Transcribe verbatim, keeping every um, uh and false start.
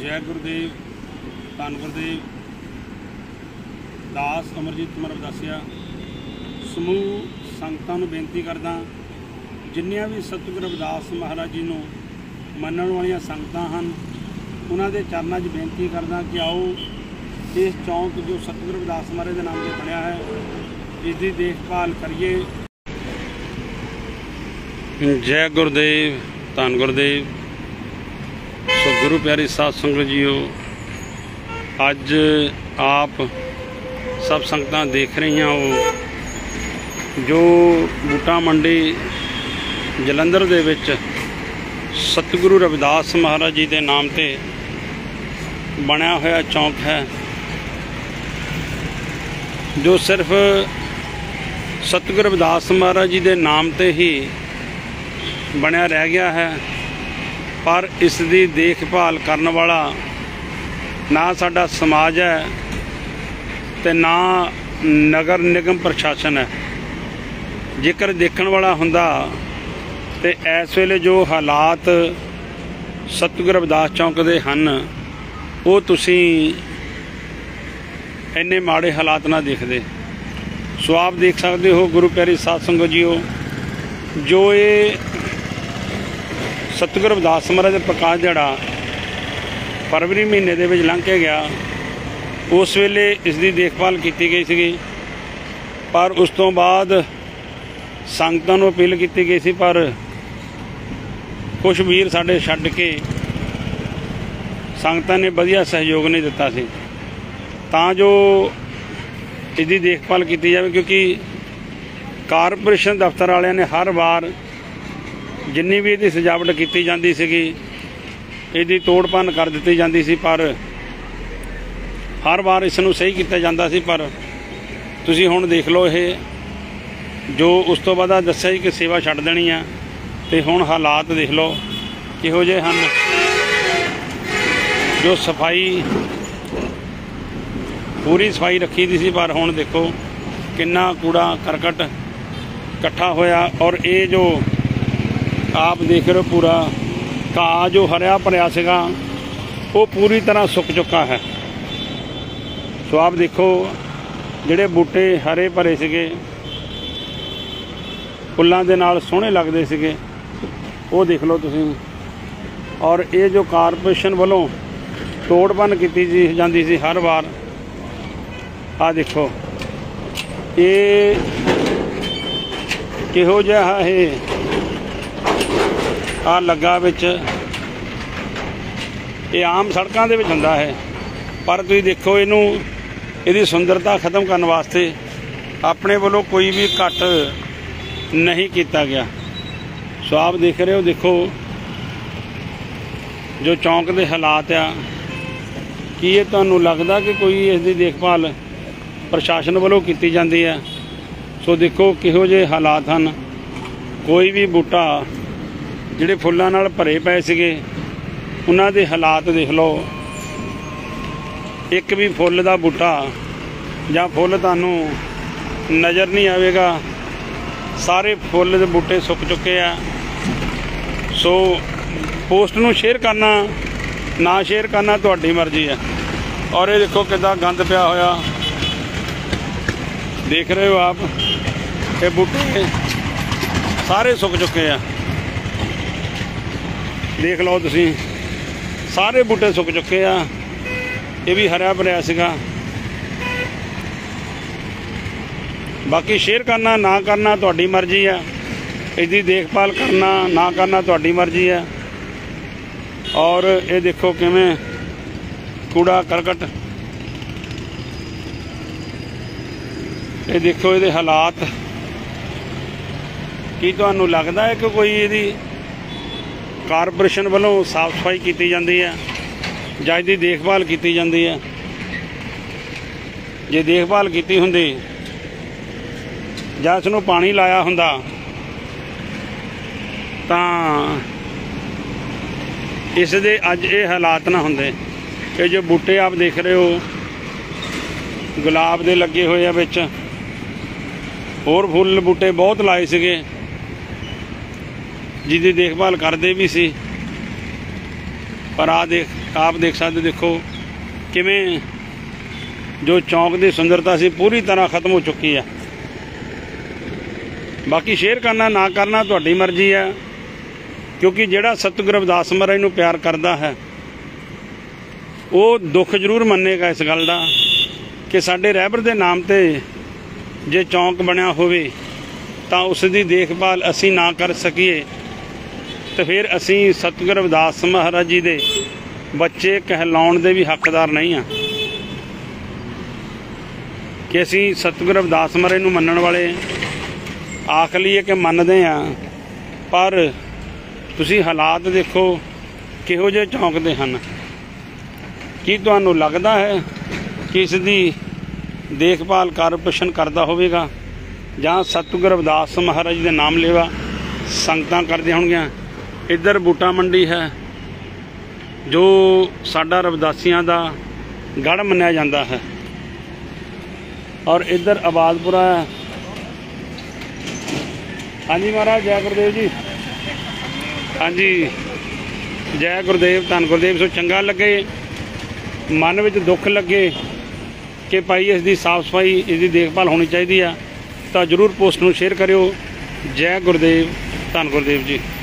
जय गुरुदेव, धन गुरुदेव। दास अमरजीत कुमार रविदासिया समूह संगतां नूं बेनती करदा, जिन्नियां भी सतगुरु रविदास महाराज जी नूं मनण वालियां संगतां हन, उन्हां दे चरनां 'च बेनती करदा कि आओ इस चौंक जो सतगुरु रविदास महाराज के नाम से बनया है, इसकी देखभाल करिए। जय गुरुदेव, धन गुरुदेव। सो गुरु प्यारी साध संगत जीओ, अज आप सब संगतां देख रही हो जो बूटा मंडी जलंधर दे विच सतगुरु रविदास महाराज जी के नाम से बनया होया चौंक है, जो सिर्फ सतगुरु रविदास महाराज जी के नाम से ही बनया रह गया है, पर इसकी देखभाल करने वाला ना साडा समाज है ते ना नगर निगम प्रशासन है। जेकर देखने वाला हुंदा ते इस वेले जो हालात सतगुरु रविदास चौंक दे हन, वो तुसी इन्ने माड़े हालात ना देखते। सो आप देख सकते हो गुरु प्यारी साध संगत जीओ, जो ये सतगुरु रविदास महाराज प्रकाश दिहाड़ा फरवरी महीने दे विच लंघ के गया, उस वेले इसकी देखभाल की गई सी, पर उस तो बाद संगतां नूं अपील की गई सी, पर कुछ वीर साडे छड्ड के संगतां ने वधिया सहयोग नहीं दिता सी तां जो इसकी देखभाल की जाए, क्योंकि कारपोरेशन दफ्तर वालियां ने हर बार जिन्नी भी इसकी सजावट की जाती सी, इसकी तोड़ भन्न कर दी जाती सी, पर हर बार इसनूं सही किया जाता सी। पर तुसीं हुण देख लो, ये जो उस तो बाद दस्सिया कि सेवा छड्ड देनी है, तो हुण हालात देख लो किहो जिहे हन। जो सफाई पूरी सफाई रखी दी सी, पर हुण देखो किन्ना कूड़ा करकट इकट्ठा होया, और ये जो आप देख रहे हो पूरा घाह जो हरिया भरिया सीगा वो पूरी तरह सुक चुका है। सो आप देखो जिहड़े बूटे हरे भरे सीगे, फुल्लां दे नाल सोहणे लगदे सीगे, वो देख लो तुसीं। और ये जो कारपोरेशन वालों तोड़ भन्न की जाती सी हर बार, आ देखो ये किहो जिहा है आ लगा विच, ये आम सड़कों के हुंदा है, पर तुसीं देखो इनू इहदी सुंदरता खत्म करने वास्ते अपने वालों कोई भी घट नहीं किया गया। सो आप देख रहे हो, देखो जो चौंक के हालात आ, कि ये तुहानूं लगदा कि कोई इसकी देखभाल प्रशासन वालों की जाती है। सो देखो किहो जिहे हालात हैं, कोई भी बूटा जिहड़े फुल्लां नाल भरे पए सीगे उन्हां दे हालात देख लो, एक भी फुल दा बूटा जां फुल तुहानूं नज़र नहीं आवेगा, सारे फुल दे बूटे सुक चुके हैं। सो पोस्ट नूं शेयर करना ना शेयर करना तुहाडी मर्जी है। और ये देखो कितना गंद पिया होया, देख रहे हो आप, ये बूटे सारे सुक चुके हैं, देख लो तुसीं, सारे बूटे सुक चुके हैं। ये भी हरिया भरिया सीगा। बाकी शेयर करना ना करना तुहाडी मर्जी है, इसकी देखभाल करना ना करना तुहाडी मर्जी है। और ये देखो किवें कूड़ा करकट, ये देखो ये हालात, की तुहानूं लगदा है कि कोई इहदी कारपोरेशन वालों साफ सफाई की जाती है जां इसकी देखभाल की जाती है? जे देखभाल की हुंदी जां इसनूं पानी लाया हुंदा तां इस दे अज ये हालात ना हुंदे। कि जो बूटे आप देख रहे हो गुलाब दे लगे हुए हैं, विच होर फुल बूटे बहुत लाए सीगे, जिसकी देखभाल करते भी सी, पर आ देख आप देख सकते देखो किवें जो चौंक की सुंदरता सी पूरी तरह खत्म हो चुकी है। बाकी शेयर करना ना करना तुहाडी मर्जी है, क्योंकि जिहड़ा सतगुर रविदास महाराज नूं प्यार करता है वो दुख जरूर मन्नेगा इस गल का कि साडे रहबर दे नाम ते जे चौंक बनया होवे तां उस दी देखभाल असी ना कर सकीए तो फिर असी सतगुर रविदास महाराज जी दे बच्चे कहलाउण दे भी हकदार नहीं हाँ कि असी सतगुर रविदास महाराज नूं मन्नण वाले आख लीए कि मनदे हाँ, पर तुसी हालात देखो किहो जिहे चौंकदे हन। की तुहानूं लगदा है कि इस दी देखभाल कारपोरेशन करदा होवेगा जां सतगुर रविदास महाराज दे नाम लेवा संगतां करदे होणगीਆਂ। इधर बूटा मंडी है जो साडा रविदासियां दा गढ़ मन्निया जाता है, और इधर आबादपुरा है। हाँ जी महाराज जय गुरुदेव जी। हाँ जी जय गुरुदेव धन गुरुदेव। सो चंगा लगे मन में दुख लगे कि भाई इसकी साफ सफाई इसकी देखभाल होनी चाहिए, तो जरूर पोस्ट में शेयर करियो। जय गुरुदेव धन गुरुदेव जी।